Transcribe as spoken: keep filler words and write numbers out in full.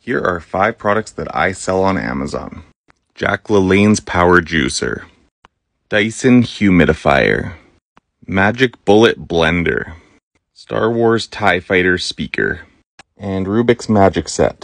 Here are five products that I sell on Amazon. Jack LaLanne's Power Juicer, Dyson Humidifier, Magic Bullet Blender, Star Wars TIE Fighter Speaker, and Rubik's Magic Set.